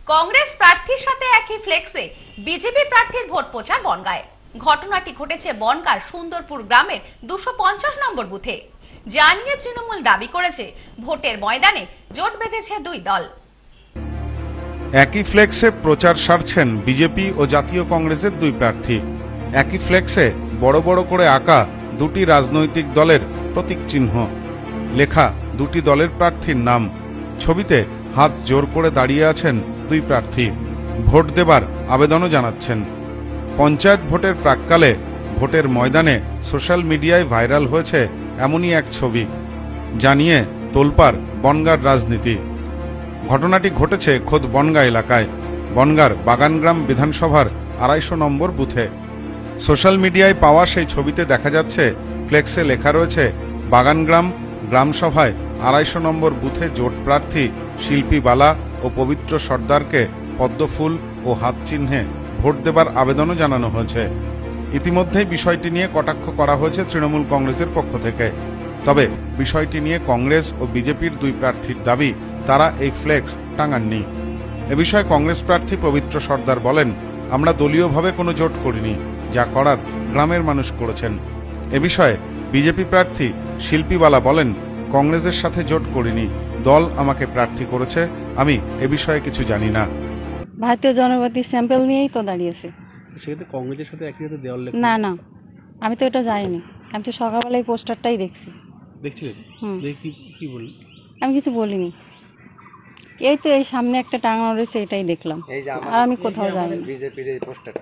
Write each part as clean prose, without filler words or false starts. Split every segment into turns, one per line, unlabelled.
কংগ্রেস প্রার্থীর সাথে একই ফ্লেক্সে বিজেপি প্রার্থীর ভোট প্রচার বনগাঁয়। ঘটনাটি ঘটেছে বনগাঁর সুন্দরপুর গ্রামের 250 নম্বর বুথে। জানিয়ে তৃণমূল দাবি করেছে ভোটের ময়দানে জোট বেঁধেছে দুই দল।
একই ফ্লেক্সে প্রচার সারছেন বিজেপি ও জাতীয় কংগ্রেসের দুই প্রার্থী। একই ফ্লেক্সে বড় বড় করে আঁকা দুটি রাজনৈতিক দলের প্রতীক চিহ্ন, লেখা দুটি দলের প্রার্থীর নাম। ছবিতে হাত জোর করে দাঁড়িয়ে আছেন দুই প্রার্থী, ভোট দেবার আবেদনও জানাচ্ছেন। পঞ্চায়েত ভোটের প্রাক্কালে ভোটের ময়দানে সোশ্যাল মিডিয়ায় ভাইরাল হয়েছে এমনই এক ছবি, জানিয়ে তোলপাড় বনগাঁর রাজনীতি। ঘটনাটি ঘটেছে খোদ বনগাঁ এলাকায়, বনগাঁর বাগানগ্রাম বিধানসভার 250 নম্বর বুথে। সোশ্যাল মিডিয়ায় পাওয়া সেই ছবিতে দেখা যাচ্ছে ফ্লেক্সে লেখা রয়েছে বাগানগ্রাম গ্রামসভায় 250 নম্বর বুথে জোট প্রার্থী শিল্পী বালা ও পবিত্র সর্দারকে পদ্মফুল ও হাত চিহ্নে ভোট দেবার আবেদনও জানানো হয়েছে। ইতিমধ্যেই বিষয়টি নিয়ে কটাক্ষ করা হয়েছে তৃণমূল কংগ্রেসের পক্ষ থেকে। তবে বিষয়টি নিয়ে কংগ্রেস ও বিজেপির দুই প্রার্থীর দাবি তারা এই ফ্লেক্স টাঙাননি। এ বিষয়ে কংগ্রেস প্রার্থী পবিত্র সর্দার বলেন, আমরা দলীয়ভাবে কোনো জোট করিনি, যা করার গ্রামের মানুষ করেছেন। এ বিষয়ে বিজেপি প্রার্থী শিল্পী বালা বলেন, কংগ্রেসের সাথে জোট করিনি, দল আমাকে প্রার্থী করেছে, আমি এ বিষয়ে কিছু জানি না।
ভারতীয় জনগণের স্যাম্পল নিয়েই তো দাঁড়িয়েছে।
সেক্ষেত্রে কংগ্রেসের সাথে একই সাথে দেওয়াল লেখা?
না না, আমি তো এটা জানিনি। আমি তো সকালবেলা এই পোস্টারটাই দেখছি।
দেখছিলেন? কি বললি?
আমি কিছু বলিনি, এই তো এই সামনে একটা টাঙানো রয়েছে, এটাই দেখলাম। আর আমি কোথাও যাইনি।
বিজেপির এই পোস্টারটা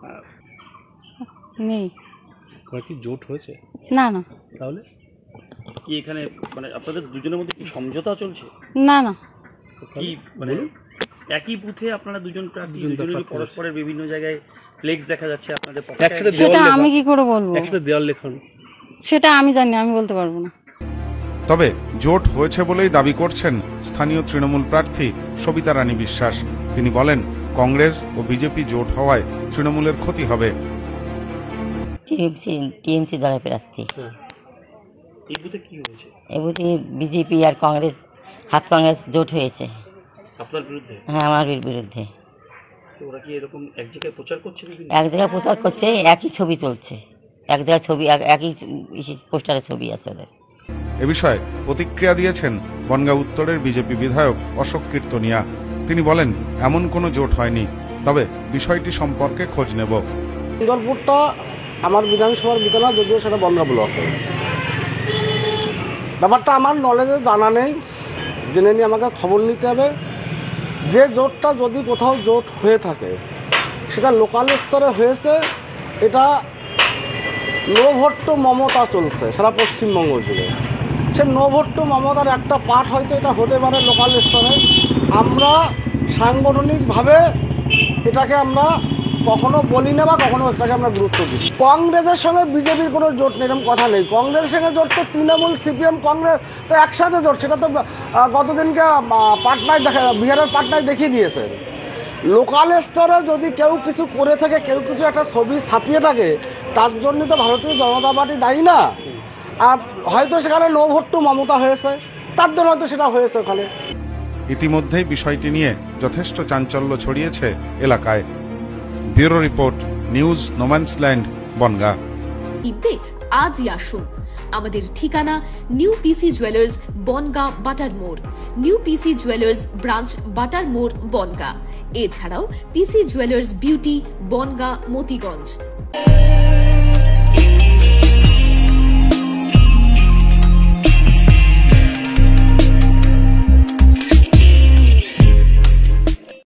নেই।
কি জোট হয়েছে?
না না।
তাহলে কি এখানে মানে আপনাদের দুজনের মধ্যে কি সমঝোতা চলছে?
না না।
কি মানে একই বুথে আপনারা দুজন প্রার্থী, দুজনেরই পরস্পরের বিভিন্ন জায়গায় ফ্লেক্স দেখা যাচ্ছে আপনাদের পক্ষে,
সেটা আমি কি করে বলবো?
একসাথে দেওয়াল লেখন,
সেটা আমি জানি, আমি বলতে পারবো না।
তবে জোট হয়েছে বলেই দাবি করছেন স্থানীয় তৃণমূল প্রার্থী সবিতা রানী বিশ্বাস। তিনি বলেন, কংগ্রেস ও বিজেপি জোট হওয়ায় তৃণমূলের ক্ষতি হবে।
টিএমসি দলের প্রার্থী।
এই বুথে কি হয়েছে?
এই বুথে বিজেপি আর কংগ্রেস, হাত কংগ্রেস জোট হয়েছে।
আপনার বিরুদ্ধে?
হ্যাঁ, আমার বিরুদ্ধে।
ওরা কি এরকম এক জায়গায় প্রচার করছে?
এক জায়গায় প্রচার করছে, একই ছবি চলছে, এক জায়গায় ছবি, একই পোস্টারের ছবি আছে ওদের।
এ বিষয়ে প্রতিক্রিয়া দিয়েছেন বনগাঁ উত্তরের বিজেপি বিধায়ক অশোক কীর্তনিয়া। তিনি বলেন, এমন কোনো জোট হয়নি, তবে বিষয়টি সম্পর্কে খোঁজ নেব।
সুন্দরপুরটা আমার বিধানসভার বিতলা, যদিও সেটা বনগাঁ ব্লকে। ব্যাপারটা আমার নলেজে জানা নেই, জেনে নিয়ে আমাকে খবর নিতে হবে। যে জোটটা যদি কোথাও জোট হয়ে থাকে, সেটা লোকাল স্তরে হয়েছে। এটা নো ভোট টু মমতা চলছে সারা পশ্চিমবঙ্গ জুড়ে। সে নো ভোট টু মমতার একটা পার্ট হয়তো এটা হতে পারে লোকাল স্তরে। আমরা সাংগঠনিকভাবে এটাকে আমরা কখনো বলি না বা কখনো এটাকে আমরা গুরুত্ব দিই। কংগ্রেসের সঙ্গে বিজেপির কোনো জোট নেই, এরকম কথা নেই। কংগ্রেসের সঙ্গে জোট তো তৃণমূল, সিপিএম, কংগ্রেস তো একসাথে জোট। সেটা তো গতদিনকে পাটনায় বিহারের পাটনায় দেখিয়ে দিয়েছে। লোকাল স্তরে যদি কেউ কিছু করে থাকে, কেউ কিছু একটা ছবি ছাপিয়ে থাকে, তার জন্য তো ভারতীয় জনতা পার্টি দায়ী না। আর হয়তো সেখানে নো ভোট টু মমতা হয়েছে, তার জন্য হয়তো সেটা হয়েছে ওখানে।
ইতিমধ্যেই বিষয়টি নিয়ে যথেষ্ট চাঞ্চল্য ছড়িয়েছে এলাকায়। Bureau report, news no man's land, Bangaon.
ঈদে আজই আসুন। আমাদের ঠিকানা নিউ পিসি জুয়েলার্স, বনগাঁ বাটার মোড়। নিউ পিসি জুয়েলার্স ব্রাঞ্চ, বাটার মোড়, বনগাঁ। এছাড়াও PC jewellers beauty, Bangaon, Motiganj.